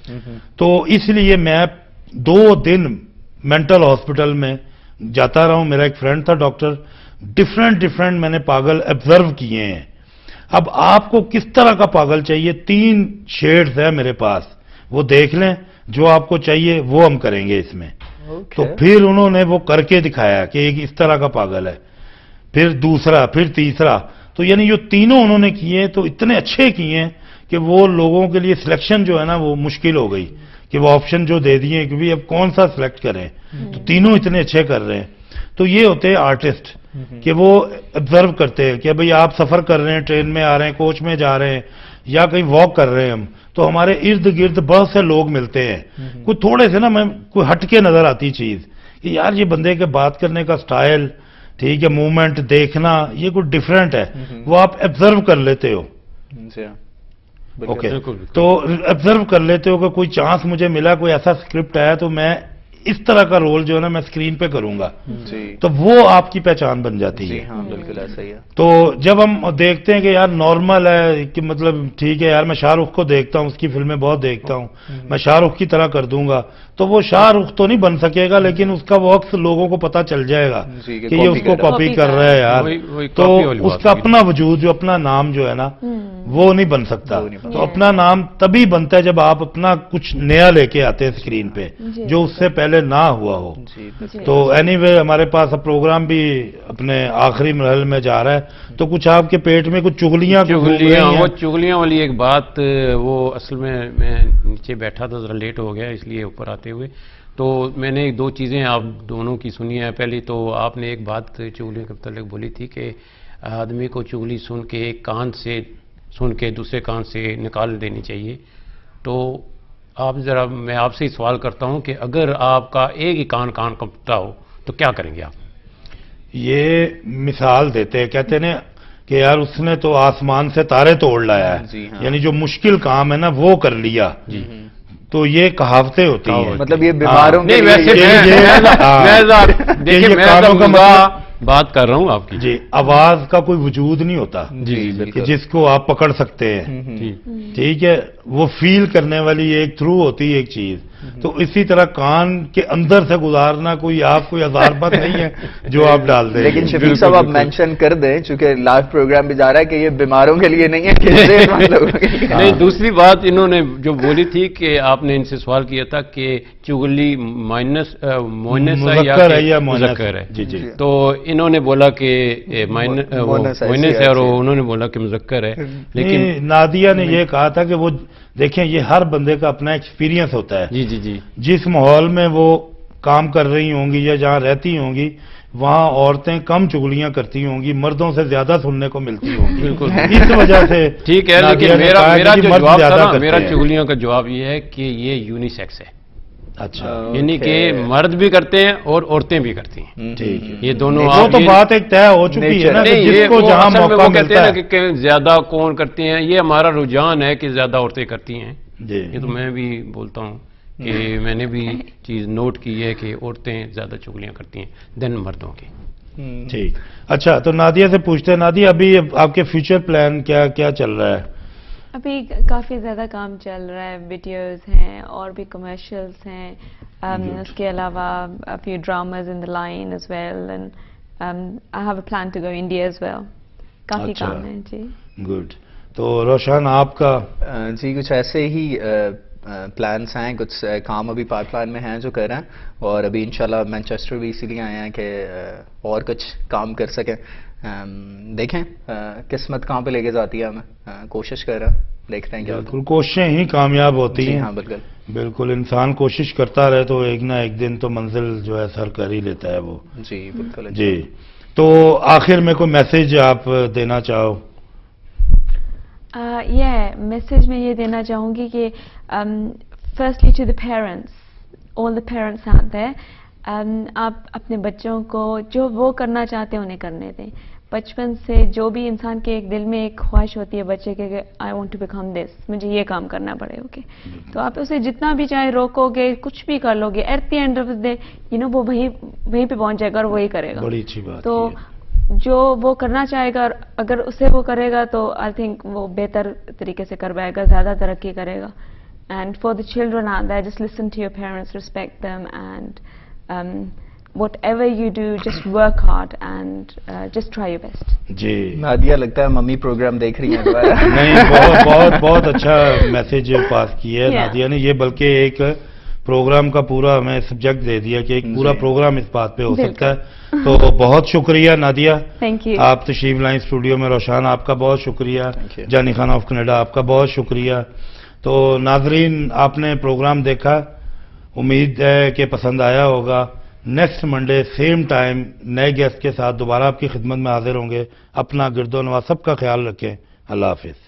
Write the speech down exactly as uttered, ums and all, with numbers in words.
تو اس لیے میں دو دن مینٹل ہاسپٹل میں جاتا رہا ہوں. میرا ایک فرینڈ تھا ڈاکٹر, ڈفرینٹ ڈفرینٹ میں نے پاگل آبزرو کیے ہیں. اب آپ کو کس طرح کا پاگل چاہیے, تین شیڈز ہے میرے پاس, وہ دیکھ لیں جو آپ کو چاہیے وہ ہم کریں گے اس میں. okay. تو پھر انہوں نے وہ کر کے دکھایا کہ ایک اس طرح کا پاگل ہے, پھر دوسرا, پھر تیسرا. تو یعنی جو تینوں انہوں نے کیے تو اتنے اچھے کیے ہیں کہ وہ لوگوں کے لیے سلیکشن جو ہے نا وہ مشکل ہو گئی کہ وہ آپشن جو دے دیے کہ بھی اب کون سا سلیکٹ کریں. تو تینوں اتنے اچھے کر رہے ہیں. تو یہ ہوتے ہیں آرٹسٹ کہ وہ آبزرو کرتے ہیں کہ بھئی آپ سفر کر رہے ہیں, ٹرین میں آ رہے ہیں, کوچ میں جا رہے ہیں یا کہیں واک کر رہے ہیں ہم, تو ہمارے ارد گرد بہت سے لوگ ملتے ہیں. کوئی تھوڑے سے نا میں کوئی ہٹ کے نظر آتی چیز کہ یار یہ بندے کے بات کرنے کا سٹائل, ٹھیک ہے, موومنٹ دیکھنا یہ کوئی ڈیفرنٹ ہے, وہ آپ آبزرو کر لیتے ہو. اوکے, تو آبزرو کر لیتے ہو کہ کوئی چانس مجھے ملا, کوئی ایسا اسکرپٹ آیا تو میں اس طرح کا رول جو ہے نا میں اسکرین پہ کروں گا, تو وہ آپ کی پہچان بن جاتی ہے. ہاں بالکل ایسا ہی ہے. تو جب ہم دیکھتے ہیں کہ یار نارمل ہے کہ مطلب ٹھیک ہے یار میں شاہ رخ کو دیکھتا ہوں, اس کی فلمیں بہت دیکھتا ہوں, میں شاہ رخ کی طرح کر دوں گا, تو وہ شاہ رخ تو نہیں بن سکے گا, لیکن اس کا وقت لوگوں کو پتا چل جائے گا کہ یہ اس کو کاپی کر رہا ہے یار. تو اس کا اپنا وجود جو اپنا نام جو ہے نا وہ نہیں بن سکتا. تو اپنا نام تبھی بنتا ہے جب آپ اپنا کچھ نیا لے کے آتے ہیں اسکرین پہ جو اس سے پہلے نہ ہوا ہو. تو اینی وے ہمارے پاس اب پروگرام بھی اپنے آخری مرحلے میں جا رہا ہے, تو کچھ آپ کے پیٹ میں کچھ چغلیاں وہ چغلیاں والی ایک بات, وہ اصل میں میں نیچے بیٹھا تھا, ذرا لیٹ ہو گیا اس لیے اوپر آتے ہوئے, تو میں نے دو چیزیں آپ دونوں کی سنی ہیں. پہلی تو آپ نے ایک بات چغلیوں کے متعلق بولی تھی کہ آدمی کو چغلی سن کے ایک کان سے سن کے دوسرے کان سے نکال دینی چاہیے. تو آپ ذرا میں آپ سے ہی سوال کرتا ہوں کہ اگر آپ کا ایک ہی کان کان کمپٹا ہو تو کیا کریں گے آپ؟ یہ مثال دیتے ہیں, کہتے ہیں کہ یار اس نے تو آسمان سے تارے توڑ لایا ہے, یعنی جو مشکل کام ہے نا وہ کر لیا. تو یہ کہاوتیں ہوتی ہیں, مطلب یہ بیماروں کے بات کر رہا ہوں آپ کی. جی, آواز کا کوئی وجود نہیں ہوتا کہ جس کو آپ پکڑ سکتے ہیں, ٹھیک ہے, وہ فیل کرنے والی ایک تھرو ہوتی ہے ایک چیز. تو اسی طرح کان کے اندر سے گزارنا کوئی آپ کوئی ہزار بات نہیں ہے جو آپ ڈال دیں. لیکن شفیق صاحب آپ مینشن کر دیں چونکہ لائیو پروگرام بھی جا رہا ہے کہ یہ بیماروں کے لیے نہیں ہے. نہیں, دوسری بات انہوں نے جو بولی تھی کہ آپ نے ان سے سوال کیا تھا کہ چغلی مائنس مونس ہے یا مذکر ہے. جی جی, تو انہوں نے بولا کہ مونس ہے اور انہوں نے بولا کہ مذکر ہے. لیکن نادیہ نے یہ کہا تھا کہ وہ دیکھیں یہ ہر بندے کا اپنا ایکسپیرینس ہوتا ہے. جی جی جی, جس ماحول میں وہ کام کر رہی ہوں گی یا جہاں رہتی ہوں گی وہاں عورتیں کم چغلیاں کرتی ہوں گی, مردوں سے زیادہ سننے کو ملتی ہوں گی. بالکل اس وجہ سے ٹھیک ہے, لیکن میرا میرا جو جواب تھا نا, میرا چغلیوں کا جواب یہ ہے کہ یہ یونی سیکس ہے. اچھا, یعنی کہ مرد بھی کرتے ہیں اور عورتیں بھی کرتی ہیں. ٹھیک ہے, یہ دونوں وہ تو بات ایک طے ہو چکی ہے نا, جس کو جہاں موقع ملتا ہے کہ زیادہ کون کرتے ہیں, یہ ہمارا رجحان ہے کہ زیادہ عورتیں کرتی ہیں. یہ تو میں بھی بولتا ہوں کہ میں نے بھی چیز نوٹ کی ہے کہ عورتیں زیادہ چغلیاں کرتی ہیں دن مردوں کی. ٹھیک, اچھا تو نادیہ سے پوچھتے ہیں. نادیہ, ابھی آپ کے فیوچر پلان کیا کیا چل رہا ہے؟ ابھی کافی زیادہ کام چل رہا ہے, ویڈیوز ہیں اور بھی کمرشلز ہیں, اس کے علاوہ a few dramas in the line as well, and um, I have a plan to go India as well. کافی کام ہے. جی گڈ. تو روشن آپ کا؟ جی کچھ ایسے ہی پلانس ہیں, کچھ کام ابھی پائپ لائن میں ہیں جو کر رہے ہیں, اور ابھی انشاءاللہ مینچسٹر بھی اسی لیے آئے ہیں کہ اور کچھ کام کر سکیں. دیکھیں قسمت کہاں پہ لے کے جاتی ہے ہمیں, کوشش کر رہے ہیں, دیکھتے ہیں کیا. بالکل کوششیں ہی کامیاب ہوتی ہیں. ہاں بالکل بالکل, انسان کوشش کرتا رہے تو ایک نہ ایک دن تو منزل جو ہے سر کر ہی لیتا ہے وہ. جی بالکل. جی, تو آخر میں کوئی میسج آپ دینا چاہو؟ یہ میسج میں یہ دینا چاہوں گی کہ firstly to the parents, all the parents آتے ہیں, آپ اپنے بچوں کو جو وہ کرنا چاہتے ہیں انہیں کرنے دیں. بچپن سے جو بھی انسان کے ایک دل میں ایک خواہش ہوتی ہے بچے کے کہ I want to become this, مجھے یہ کام کرنا پڑے گا, تو آپ اسے جتنا بھی چاہے روکو گے, کچھ بھی کر لو گے, at the end of the day you know وہ وہیں وہیں پہ پہنچ جائے گا اور وہی کرے گا. بڑی اچھی بات. تو جو وہ کرنا چاہے گا, اگر اسے وہ کرے گا تو آئی تھنک وہ بہتر طریقے سے کر پائے گا, زیادہ ترقی کرے گا. And for the children out there, just listen to your parents, respect them, and um, whatever you do, just work hard and uh, just try your best. جی نادیہ لگتا ہے ممی پروگرام دیکھ رہی ہیں دوبارہ. نہیں بہت بہت بہت اچھا میسج پاس کیا ہے Yeah. نادیہ نے. یہ بلکہ ایک پروگرام کا پورا ہمیں سبجیکٹ دے دیا کہ ایک پورا پروگرام اس بات پہ ہو سکتا ہے. تو بہت شکریہ نادیہ, Thank you. آپ تشریف لائیں اسٹوڈیو میں. روشان آپ کا بہت شکریہ. Thank you. جانی خان آف کینیڈا آپ کا بہت شکریہ. تو ناظرین آپ نے پروگرام دیکھا, امید ہے کہ پسند آیا ہوگا. نیکسٹ منڈے سیم ٹائم نئے گیسٹ کے ساتھ دوبارہ آپ کی خدمت میں حاضر ہوں گے. اپنا گرد و نواح سب کا خیال رکھیں. اللہ حافظ.